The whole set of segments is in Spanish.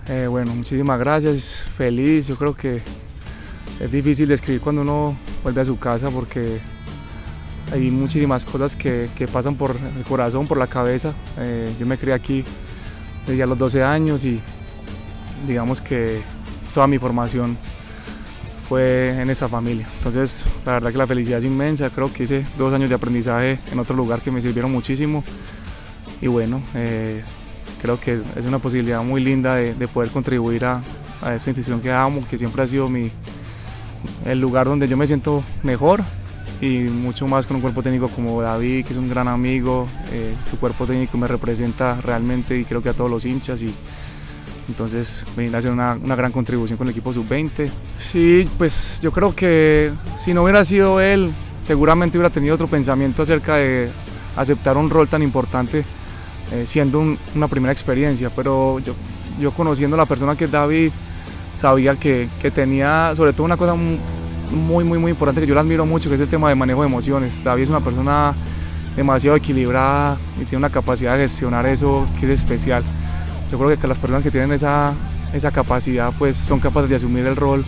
Bueno, muchísimas gracias, feliz. Yo creo que es difícil describir cuando uno vuelve a su casa porque hay muchísimas cosas que pasan por el corazón, por la cabeza. Yo me crié aquí desde a los 12 años y digamos que toda mi formación fue en esa familia. Entonces, la verdad que la felicidad es inmensa. Creo que hice 2 años de aprendizaje en otro lugar que me sirvieron muchísimo. Y bueno, creo que es una posibilidad muy linda de poder contribuir a esta institución que amo, que siempre ha sido el lugar donde yo me siento mejor, y mucho más con un cuerpo técnico como David, que es un gran amigo. Su cuerpo técnico me representa realmente y creo que a todos los hinchas, y entonces venir a hacer una gran contribución con el equipo sub-20. Sí, pues yo creo que si no hubiera sido él, seguramente hubiera tenido otro pensamiento acerca de aceptar un rol tan importante, siendo una primera experiencia, pero yo conociendo a la persona que es David, sabía que tenía sobre todo una cosa muy importante que yo le admiro mucho, que es el tema de manejo de emociones. David es una persona demasiado equilibrada y tiene una capacidad de gestionar eso que es especial. Yo creo que las personas que tienen esa capacidad pues son capaces de asumir el rol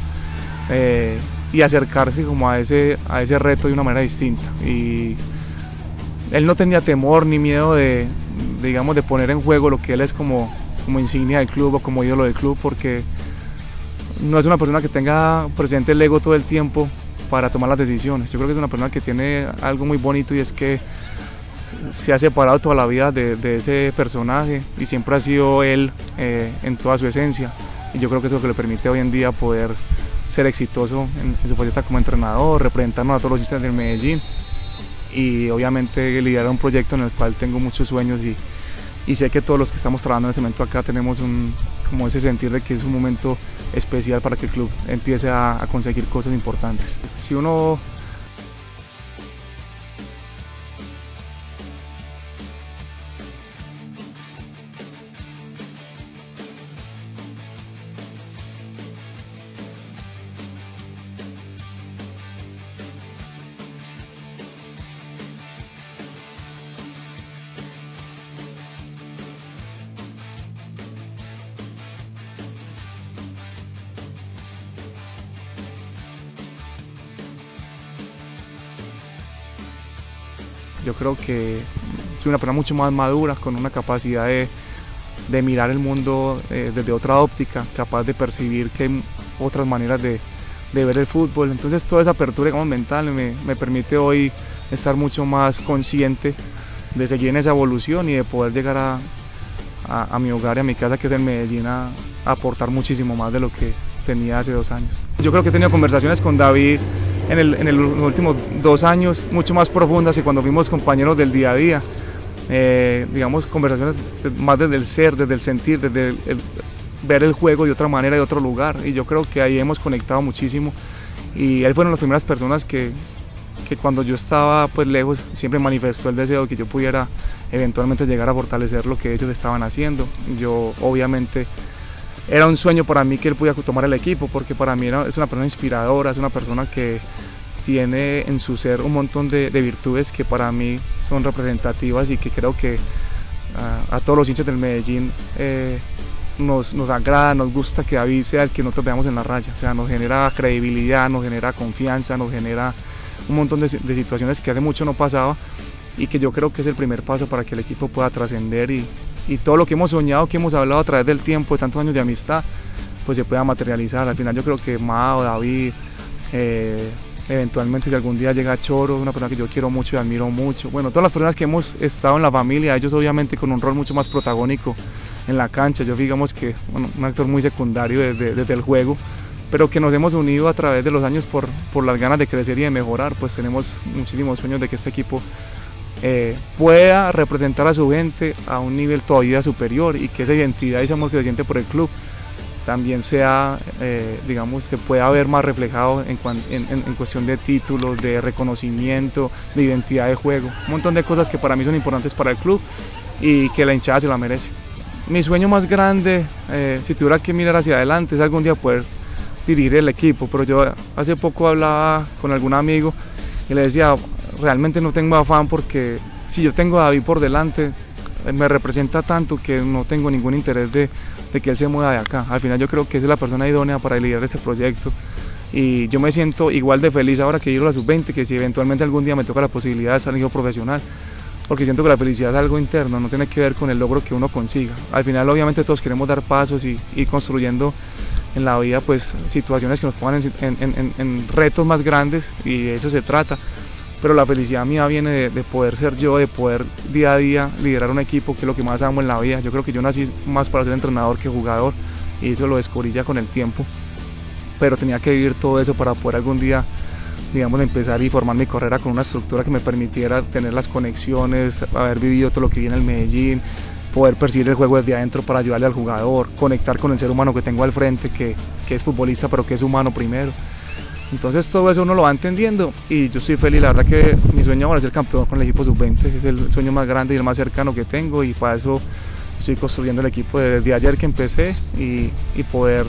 y acercarse como a ese reto de una manera distinta. Y él no tenía temor ni miedo de poner en juego lo que él es como insignia del club o como ídolo del club, porque no es una persona que tenga presente el ego todo el tiempo para tomar las decisiones. Yo creo que es una persona que tiene algo muy bonito, y es que se ha separado toda la vida de ese personaje y siempre ha sido él en toda su esencia, y yo creo que eso es lo que le permite hoy en día poder ser exitoso en su faceta como entrenador, representando a todos los hinchas del Medellín, y obviamente liderar un proyecto en el cual tengo muchos sueños, y sé que todos los que estamos trabajando en este momento acá tenemos como ese sentir de que es un momento especial para que el club empiece a conseguir cosas importantes. Si uno yo creo que soy una persona mucho más madura, con una capacidad de mirar el mundo desde otra óptica, capaz de percibir que hay otras maneras de ver el fútbol. Entonces toda esa apertura, digamos, mental me permite hoy estar mucho más consciente de seguir en esa evolución y de poder llegar a mi hogar y a mi casa, que es en Medellín, a aportar muchísimo más de lo que tenía hace 2 años. Yo creo que he tenido conversaciones con David en los últimos 2 años mucho más profundas que cuando fuimos compañeros del día a día. Digamos, conversaciones más desde el ser, desde el sentir, desde ver el juego de otra manera, de otro lugar, y yo creo que ahí hemos conectado muchísimo, y él fue una de las primeras personas que cuando yo estaba pues lejos siempre manifestó el deseo de que yo pudiera eventualmente llegar a fortalecer lo que ellos estaban haciendo. Yo obviamente era un sueño para mí que él pudiera tomar el equipo, porque para mí es una persona inspiradora, es una persona que tiene en su ser un montón de virtudes que para mí son representativas, y que creo que a todos los hinchas del Medellín nos agrada, nos gusta que David sea el que nosotros veamos en la raya. O sea, nos genera credibilidad, nos genera confianza, nos genera un montón de situaciones que hace mucho no pasaba, y que yo creo que es el primer paso para que el equipo pueda trascender y todo lo que hemos soñado, que hemos hablado a través del tiempo, de tantos años de amistad, pues se pueda materializar. Al final yo creo que Mao, David, eventualmente si algún día llega Choro, una persona que yo quiero mucho y admiro mucho, bueno, todas las personas que hemos estado en la familia, ellos obviamente con un rol mucho más protagónico en la cancha, yo digamos que bueno, un actor muy secundario desde el juego, pero que nos hemos unido a través de los años por las ganas de crecer y de mejorar. Pues tenemos muchísimos sueños de que este equipo pueda representar a su gente a un nivel todavía superior, y que esa identidad y ese amor que se siente por el club también sea, digamos, se pueda ver más reflejado en cuestión de títulos, de reconocimiento, de identidad de juego, un montón de cosas que para mí son importantes para el club y que la hinchada se la merece. Mi sueño más grande, si tuviera que mirar hacia adelante, es algún día poder dirigir el equipo, pero yo hace poco hablaba con algún amigo y le decía, realmente no tengo afán, porque si yo tengo a David por delante, me representa tanto que no tengo ningún interés de de que él se mueva de acá. Al final yo creo que esa es la persona idónea para liderar este proyecto y yo me siento igual de feliz ahora que llego a la sub-20 que si eventualmente algún día me toca la posibilidad de estar en el equipo profesional, porque siento que la felicidad es algo interno, no tiene que ver con el logro que uno consiga. Al final obviamente todos queremos dar pasos y ir construyendo en la vida pues situaciones que nos pongan en retos más grandes y de eso se trata, pero la felicidad mía viene de poder ser yo, de poder día a día liderar un equipo, que es lo que más amo en la vida. Yo creo que yo nací más para ser entrenador que jugador y eso lo descubrí ya con el tiempo, pero tenía que vivir todo eso para poder algún día, digamos, empezar y formar mi carrera con una estructura que me permitiera tener las conexiones, haber vivido todo lo que vi en el Medellín, poder percibir el juego desde adentro para ayudarle al jugador, conectar con el ser humano que tengo al frente, que es futbolista pero que es humano primero. Entonces todo eso uno lo va entendiendo y yo estoy feliz. La verdad que mi sueño ahora es ser campeón con el equipo sub-20, es el sueño más grande y el más cercano que tengo, y para eso estoy construyendo el equipo desde ayer que empecé y poder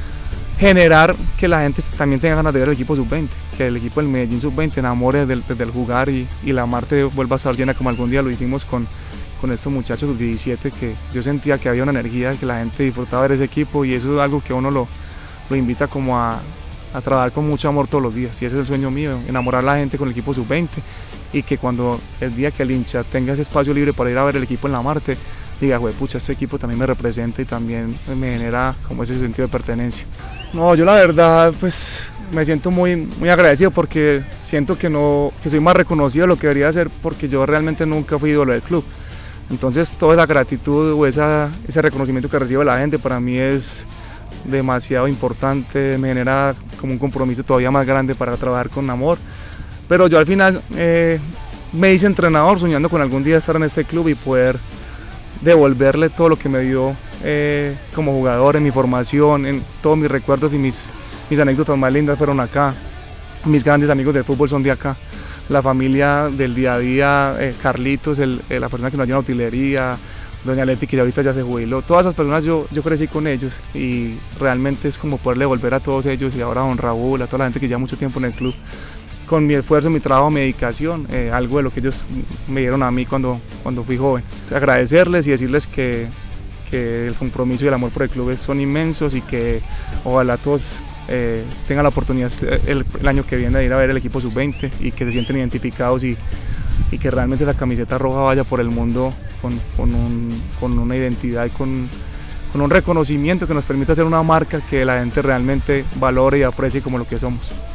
generar que la gente también tenga ganas de ver el equipo sub-20, que el equipo del Medellín sub-20 enamore del jugar y la Marte vuelva a estar llena como algún día lo hicimos con estos muchachos sub-17, que yo sentía que había una energía, que la gente disfrutaba ver ese equipo, y eso es algo que uno lo invita como a trabajar con mucho amor todos los días, y ese es el sueño mío, enamorar a la gente con el equipo sub-20 y que cuando el día que el hincha tenga ese espacio libre para ir a ver el equipo en la Marte, diga, pucha, este equipo también me representa y también me genera como ese sentido de pertenencia. No, yo la verdad pues me siento muy agradecido porque siento que soy más reconocido de lo que debería ser, porque yo realmente nunca fui ídolo del club. Entonces toda esa gratitud o ese reconocimiento que recibe la gente para mí es demasiado importante, me genera como un compromiso todavía más grande para trabajar con amor. Pero yo al final me hice entrenador soñando con algún día estar en este club y poder devolverle todo lo que me dio como jugador en mi formación, en todos mis recuerdos y mis anécdotas más lindas fueron acá. Mis grandes amigos del fútbol son de acá, la familia del día a día, Carlitos, la persona que nos ayuda en la utilería, doña Leti, que ahorita ya se jubiló, todas esas personas yo crecí con ellos y realmente es como poderle volver a todos ellos, y ahora a don Raúl, a toda la gente que lleva mucho tiempo en el club, con mi esfuerzo, mi trabajo, mi dedicación, algo de lo que ellos me dieron a mí cuando fui joven. Agradecerles y decirles que el compromiso y el amor por el club son inmensos y que ojalá todos tengan la oportunidad el año que viene de ir a ver el equipo sub-20 y que se sienten identificados y que realmente la camiseta roja vaya por el mundo con una identidad y con un reconocimiento que nos permita hacer una marca que la gente realmente valore y aprecie como lo que somos.